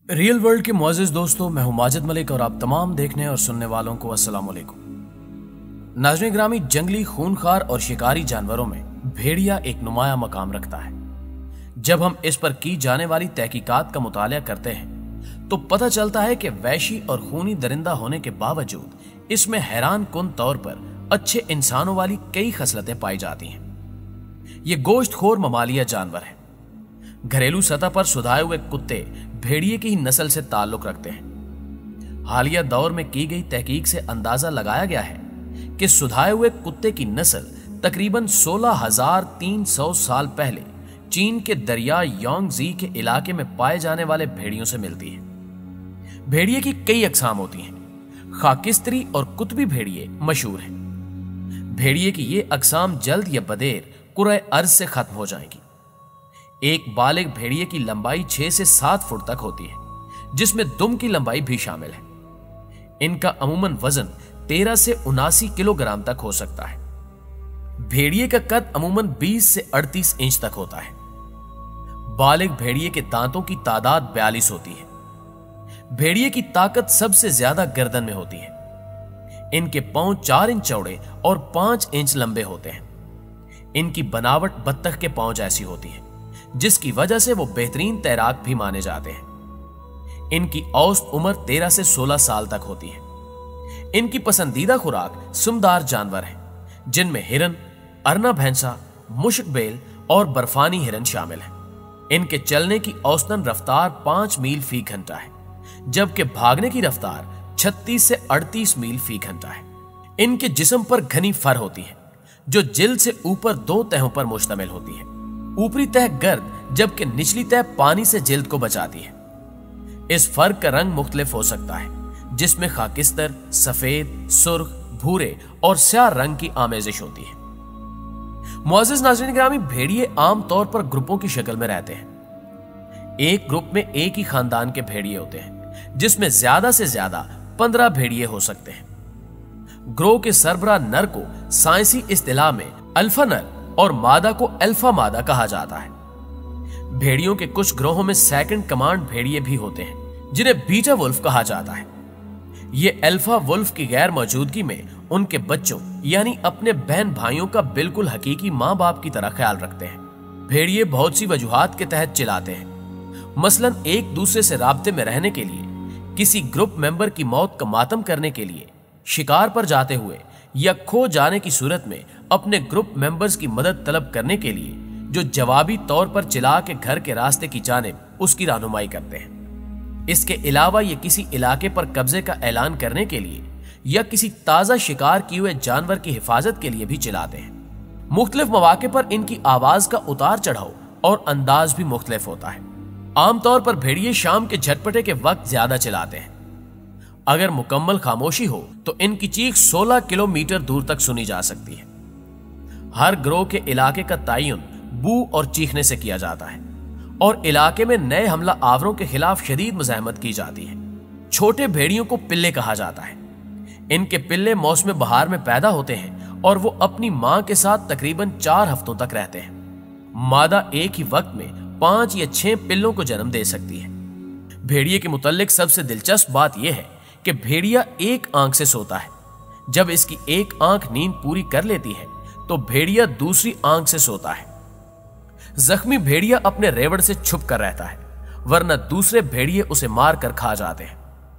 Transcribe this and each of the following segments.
Real world के मुअज़्ज़िज़ दोस्तों, मैं हूं माजिद मलिक और आप तमाम देखने और सुनने वालों को अस्सलाम वालेकुम। नाज़रीन ग्रामी, जंगली खूंखार और शिकारी जानवरों में भेड़िया एक नुमाया मकाम रखता है। जब हम इस पर की जाने वाली तहकीकात का मुतालिया करते हैं तो पता चलता है कि वहशी और खूनी दरिंदा होने के बावजूद इसमें हैरान कुन तौर पर अच्छे इंसानों वाली कई खसलतें पाई जाती हैं। ये गोश्तखोर ममालिया जानवर है। घरेलू सतह पर सुधाए हुए कुत्ते भेड़िए की ही नस्ल से ताल्लुक रखते हैं। हालिया दौर में की गई तहकीक से अंदाजा लगाया गया है कि सुधाए हुए कुत्ते की नस्ल तकरीबन 16,300 साल पहले चीन के दरिया यांगजी के इलाके में पाए जाने वाले भेड़ियों से मिलती है। भेड़िए की कई अकसाम होती हैं। खाकिस्त्री और कुतबी भेड़िए मशहूर हैं। भेड़िए की ये अकसाम जल्द या बदेर कुरे अर्ज से खत्म हो जाएंगी। एक बालिग भेड़िए की लंबाई 6 से 7 फुट तक होती है, जिसमें दुम की लंबाई भी शामिल है। इनका अमूमन वजन 13 से 79 किलोग्राम तक हो सकता है। भेड़िए का कद अमूमन 20 से 38 इंच तक होता है। बालिग भेड़िए के दांतों की तादाद 42 होती है। भेड़िए की ताकत सबसे ज्यादा गर्दन में होती है। इनके पांव 4 इंच चौड़े और 5 इंच लंबे होते हैं। इनकी बनावट बत्तख के पांव जैसी होती है, जिसकी वजह से वो बेहतरीन तैराक भी माने जाते हैं। इनकी औसत उम्र 13 से 16 साल तक होती है। इनकी पसंदीदा खुराक सुमदार जानवर हैं, जिनमें हिरन, अरना भैंसा, मुश्क-बेल और बर्फानी हिरन शामिल हैं। इनके चलने की औसतन रफ्तार 5 मील फी घंटा है, जबकि भागने की रफ्तार 36 से 38 मील फी घंटा है। इनके जिस्म पर घनी फर होती है, जो जिल्द से ऊपर 2 तहों पर मुश्तमिल होती है। ऊपरी तह गर्द, जबकि निचली तह पानी से जिल्द को बचाती है। इस फर का रंग मुख्तलिफ हो सकता है, जिसमें खाकिस्तर, सफेद, सुर्ख, भूरे और स्याह रंग की आमेजिश होती है। मुअज़्ज़िज़ नाज़रीन ग्रामी, भेड़िए आमतौर पर ग्रुपों की शक्ल में रहते हैं। एक ग्रुप में एक ही खानदान के भेड़िए होते हैं, जिसमें ज्यादा से ज्यादा 15 भेड़िए हो सकते हैं। ग्रोह के सरबराह नर को साइंसी इस्तिलाह में अल्फा नर और मादा को अल्फा मादा कहा जाता है। भेड़ियों के कुछ ग्रोहों में सेकंड कमांड भेड़िए भी होते हैं, जिन्हें बीटा वुल्फ कहा जाता है। ये अल्फा वुल्फ की गैर मौजूदगी में उनके बच्चों यानी अपने बहन भाइयों का बिल्कुल हकीकी माँ बाप की तरह ख्याल रखते हैं। भेड़िए बहुत सी वजूहात के तहत चिल्लाते हैं। मसलन एक दूसरे से राब्ते में रहने के लिए, किसी ग्रुप मेंबर की मौत का मातम करने के लिए, शिकार पर जाते हुए या खो जाने की सूरत में अपने ग्रुप मेंबर्स की मदद तलब करने के लिए, जो जवाबी तौर पर चिल्ला के घर के रास्ते की जानिब उसकी रहनुमाई करते हैं। इसके अलावा ये किसी इलाके पर कब्जे का ऐलान करने के लिए या किसी ताजा शिकार किए हुए जानवर की हिफाजत के लिए भी चिल्लाते हैं। मुख्तलिफ मौके पर इनकी आवाज का उतार चढ़ाव और अंदाज भी मुख्तलिफ होता है। आमतौर पर भेड़िए शाम के झटपटे के वक्त ज्यादा चिल्लाते हैं। अगर मुकम्मल खामोशी हो तो इनकी चीख 16 किलोमीटर दूर तक सुनी जा सकती है। हर ग्रोह के इलाके का तयन बू और चीखने से किया जाता है और इलाके में नए हमला आवरों के खिलाफ शदीद मुज़ाहमत की जाती है। छोटे भेड़ियों को पिल्ले कहा जाता है। इनके पिल्ले मौसम बहार में पैदा होते हैं और वो अपनी मां के साथ तकरीबन 4 हफ्तों तक रहते हैं। मादा एक ही वक्त में 5 या 6 पिल्लों को जन्म दे सकती है। भेड़िए के मुतल्लिक सबसे दिलचस्प बात यह है कि भेड़िया एक आंख से सोता है। जब इसकी एक आंख नींद पूरी कर लेती है तो भेड़िया दूसरी आंख से सोता है। जख्मी भेड़िया अपने रेवड़ से छुप कर रहता है, वरना दूसरे भेड़िए उसे मार कर खा जाते हैं।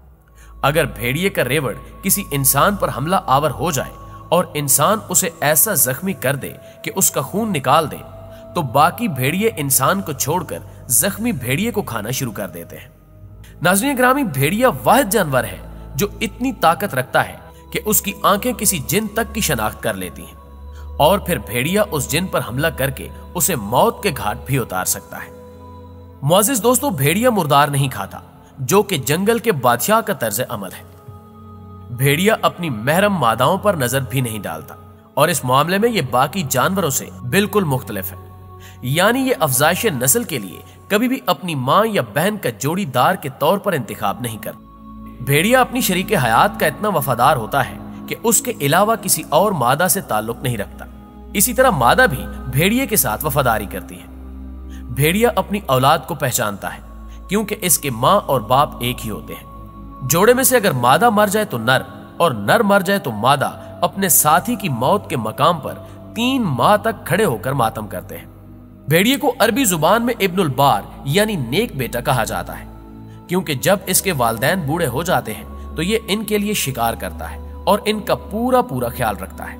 अगर भेड़िए का रेवड़ किसी इंसान पर हमला आवर हो जाए और इंसान उसे ऐसा जख्मी कर दे कि उसका खून निकाल दे, तो बाकी भेड़िए इंसान को छोड़कर जख्मी भेड़िए को खाना शुरू कर देते हैं। नाज़रीन ग्रामी, भेड़िया वाहिद जानवर है जो इतनी ताकत रखता है कि उसकी आंखें किसी जिन तक की शनाख्त कर लेती हैं और फिर भेड़िया उस जिन पर हमला करके उसे मौत के घाट भी उतार सकता है। मुअज़्ज़िज़ दोस्तों, भेड़िया मुर्दार नहीं खाता, जो कि जंगल के बादशाह का तर्ज अमल है। भेड़िया अपनी महरम मादाओं पर नजर भी नहीं डालता और इस मामले में यह बाकी जानवरों से बिल्कुल मुख्तलिफ है। यानी ये अफजाइश नस्ल के लिए कभी भी अपनी मां या बहन का जोड़ीदार के तौर पर इंतखाब नहीं करता। भेड़िया अपनी शरीक हयात का इतना वफादार होता है कि उसके अलावा किसी और मादा से ताल्लुक नहीं रखता। इसी तरह मादा भी भेड़िए के साथ वफादारी करती है। भेड़िया अपनी औलाद को पहचानता है क्योंकि इसके माँ और बाप एक ही होते हैं। जोड़े में से अगर मादा मर जाए तो नर, और नर मर जाए तो मादा अपने साथी की मौत के मकाम पर 3 माह तक खड़े होकर मातम करते हैं। भेड़िए को अरबी जुबान में इब्नुल बार यानी नेक बेटा कहा जाता है, क्योंकि जब इसके वालिदैन बूढ़े हो जाते हैं तो ये इनके लिए शिकार करता है और इनका पूरा पूरा ख्याल रखता है।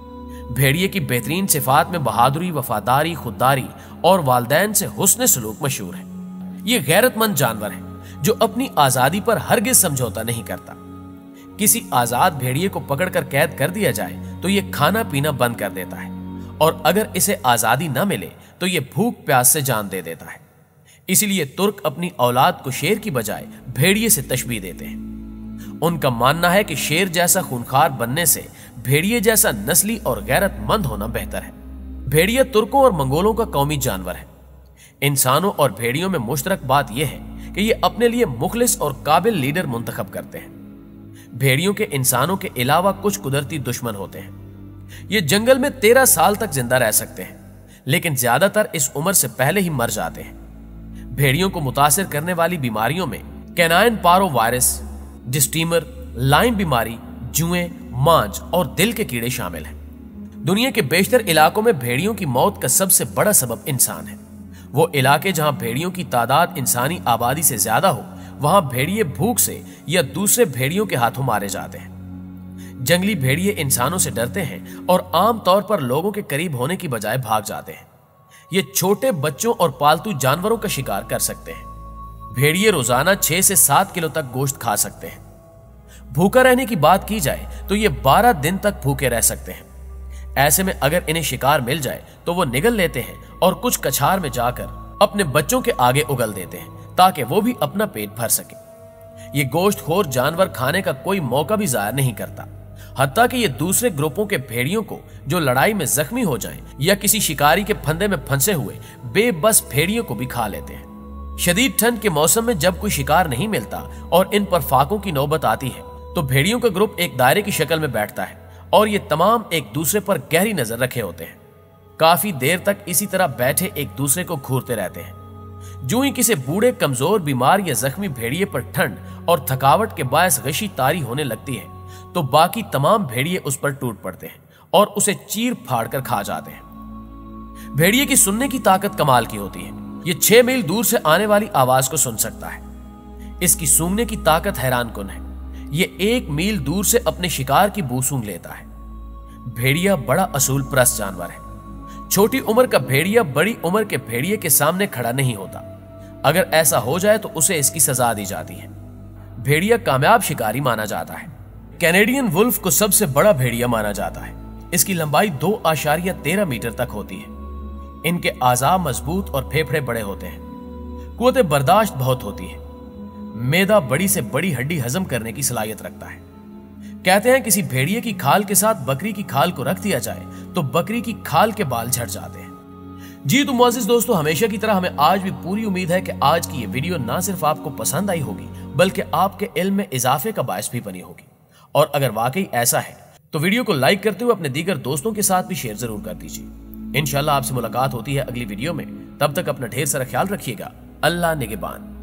भेड़िए की बेहतरीन सिफात में बहादुरी, वफादारी, खुददारी और वालिदैन से हुस्न सलूक मशहूर है। ये गैरतमंद जानवर है जो अपनी आजादी पर हरगिज समझौता नहीं करता। किसी आजाद भेड़िए को पकड़कर कैद कर दिया जाए तो ये खाना पीना बंद कर देता है, और अगर इसे आजादी न मिले तो ये भूख प्यास से जान दे देता है। इसीलिए तुर्क अपनी औलाद को शेर की बजाय भेड़िए से तशबीह देते हैं। उनका मानना है कि शेर जैसा खूनखार बनने से भेड़िए जैसा नस्ली और गैरतमंद होना बेहतर है। भेड़िया तुर्कों और मंगोलों का कौमी जानवर है। इंसानों और भेड़ियों में मुश्तरक बात यह है कि ये अपने लिए मुखलिस और काबिल लीडर मुंतखब करते हैं। भेड़ियों के इंसानों के अलावा कुछ कुदरती दुश्मन होते हैं। ये जंगल में 13 साल तक जिंदा रह सकते हैं, लेकिन ज्यादातर इस उम्र से पहले ही मर जाते हैं। भेड़ियों को मुतासिर करने वाली बीमारियों में canine parvo virus, distemper, Lyme बीमारी, जुएं, मांझ और दिल के कीड़े शामिल हैं। दुनिया के बेशतर इलाकों में भेड़ियों की मौत का सबसे बड़ा सबब इंसान है। वो इलाके जहां भेड़ियों की तादाद इंसानी आबादी से ज्यादा हो, वहां भेड़िए भूख से या दूसरे भेड़ियों के हाथों मारे जाते हैं। जंगली भेड़िए इंसानों से डरते हैं और आमतौर पर लोगों के करीब होने की बजाय भाग जाते हैं। ये छोटे बच्चों और पालतू जानवरों का शिकार कर सकते हैं। भेड़िए रोजाना 6 से 7 किलो तक गोश्त खा सकते हैं। भूखा रहने की बात की जाए तो ये 12 दिन तक भूखे रह सकते हैं। ऐसे में अगर इन्हें शिकार मिल जाए तो वो निगल लेते हैं और कुछ कछार में जाकर अपने बच्चों के आगे उगल देते हैं ताकि वो भी अपना पेट भर सके। ये गोश्तखोर जानवर खाने का कोई मौका भी जाया नहीं करता, हत्ता कि ये दूसरे ग्रुपों के भेड़ियों को जो लड़ाई में जख्मी हो जाएं या किसी शिकारी के फंदे में फंसे हुए बेबस भेड़ियों को भी खा लेते हैं। शदीद ठंड के मौसम में जब कोई शिकार नहीं मिलता और इन पर फाकों की नौबत आती है तो भेड़ियों का ग्रुप एक दायरे की शक्ल में बैठता है और ये तमाम एक दूसरे पर गहरी नजर रखे होते हैं। काफी देर तक इसी तरह बैठे एक दूसरे को घूरते रहते हैं। जो ही किसी बूढ़े, कमजोर, बीमार या जख्मी भेड़िए पर ठंड और थकावट के बायस गशी तारी होने लगती है तो बाकी तमाम भेड़िए उस पर टूट पड़ते हैं और उसे चीर फाड़ कर खा जाते हैं। भेड़िए की सुनने की ताकत कमाल की होती है। ये 6 मील दूर से आने वाली आवाज को सुन सकता है। इसकी सूंघने की ताकत हैरानकुन है। ये 1 मील दूर से अपने शिकार की बू सूंघ लेता है। भेड़िया बड़ा असूल परस्त जानवर है। छोटी उम्र का भेड़िया बड़ी उम्र के भेड़िए के सामने खड़ा नहीं होता। अगर ऐसा हो जाए तो उसे इसकी सजा दी जाती है। भेड़िया कामयाब शिकारी माना जाता है। कैनेडियन वुल्फ को सबसे बड़ा भेड़िया माना जाता है। इसकी लंबाई 2.13 मीटर तक होती है। इनके आज़ाद मजबूत और फेफड़े बड़े होते हैं। कुव्वत बर्दाश्त बहुत होती है। मैदा बड़ी से बड़ी हड्डी हजम करने की सलाहियत रखता है। कहते हैं किसी भेड़िए की खाल के साथ बकरी की खाल को रख दिया जाए तो बकरी की खाल के बाल झड़ जाते हैं। जी तो मुअज़्ज़िज़ दोस्तों, हमेशा की तरह हमें आज भी पूरी उम्मीद है कि आज की ये वीडियो ना सिर्फ आपको पसंद आई होगी बल्कि आपके इल्म में इजाफे का बायस भी बनी होगी। और अगर वाकई ऐसा है तो वीडियो को लाइक करते हुए अपने दीगर दोस्तों के साथ भी शेयर जरूर कर दीजिए। इंशाल्लाह आपसे मुलाकात होती है अगली वीडियो में। तब तक अपना ढेर सारा ख्याल रखिएगा। अल्लाह निगहबान।